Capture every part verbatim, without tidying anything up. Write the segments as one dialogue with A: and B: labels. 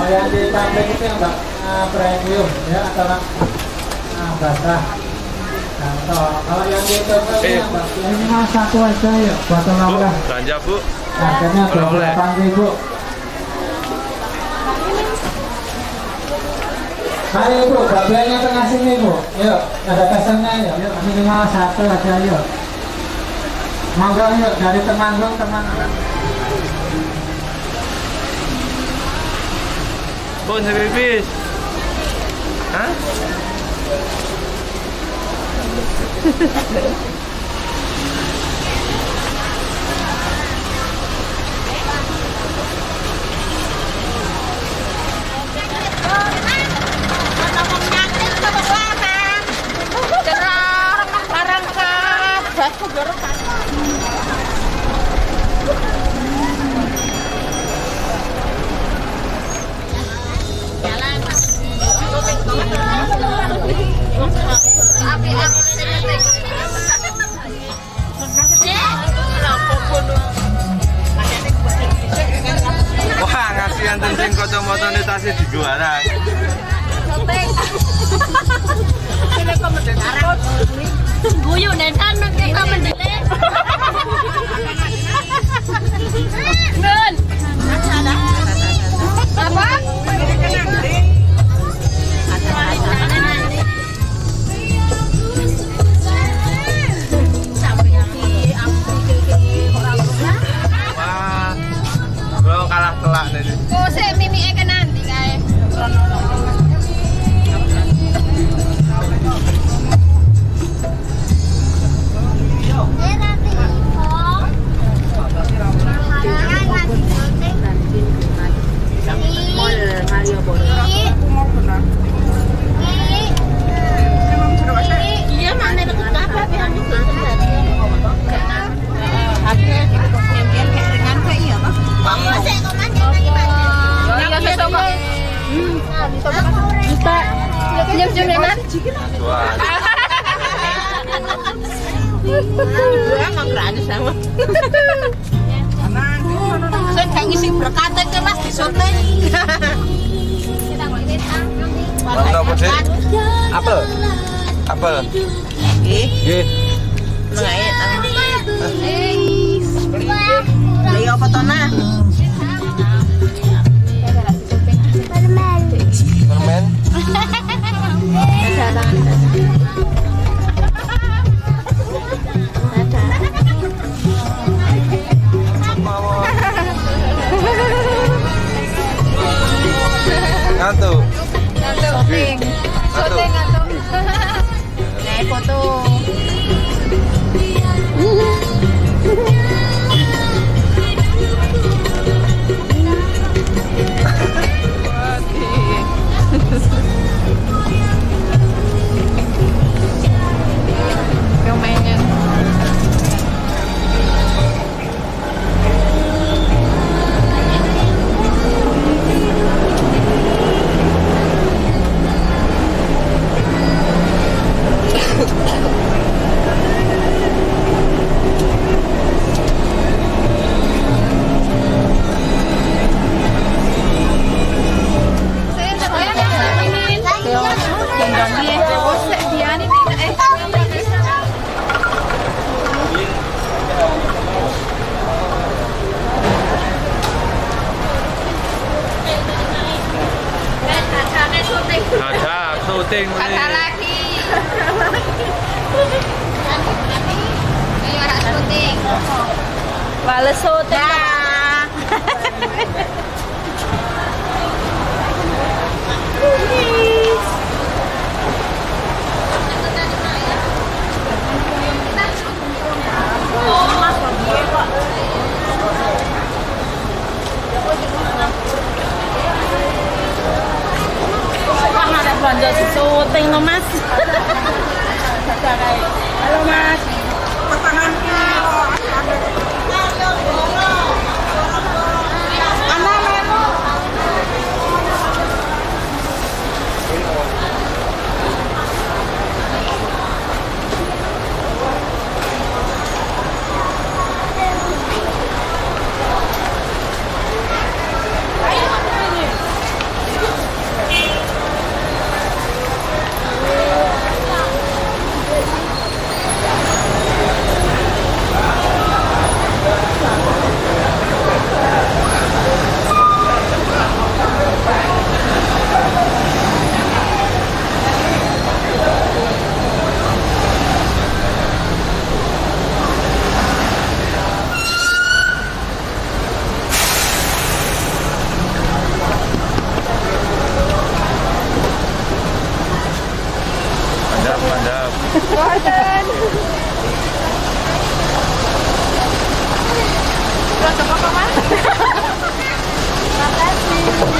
A: Kalau yang di pabrik itu yang uh, premium ya atau uh, basah. Nah, kalau yang di toko ini yang ini mas satu aja ya buat oleh-oleh.
B: Belanja bu.
A: Harganya dua puluh delapan ribu. Mari bu, bagiannya tengah sini bu. Yuk, ada pesannya ya. Yuk, minimal satu aja yuk. Monggo yuk dari Temanggung Temanggung.
B: Bon, pipis. Hah?
A: Wah, ngasihan tentang kacamata ini tasnya dijualan.
C: Guyu dan anak kita mendile. Nun. Apa?
A: Wah, bro kalah telak tadi.
C: Kok sih mimi eka nanti kae. Iya mana deket apa biar Jam-jam ya nak? Gue emang berani sama. Saya kayak ngisi berkata ke mas di sote.
A: Mana apa sih? Apel? Apel?
C: Gih.
A: Gih.
C: Mengair. Beli apa tona?
A: Permen. Ngantuk.
C: Ngantuk. Syuting. Syuting ngantuk. Nih foto.
B: Ada syuting
C: Ada lagi. Ayo ada syuting. Bales syuting.
D: Belanja di syuting lo mas. Halo mas. Pertahanan. Boten. Terus apa Mas? Makasih.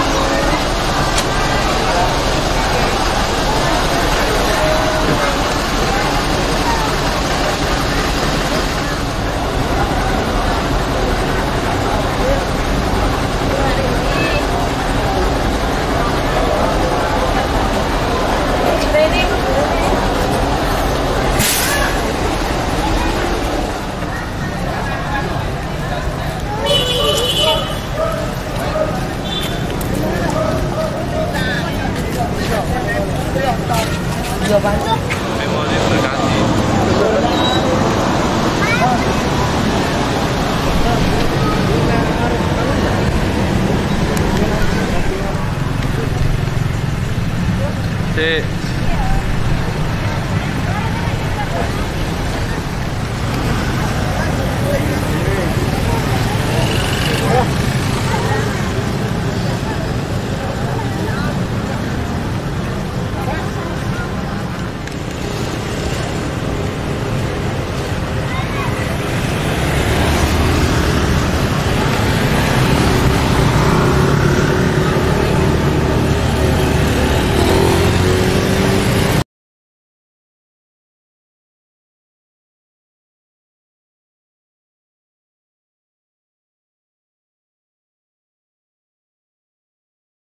B: Memori berganti. Sí.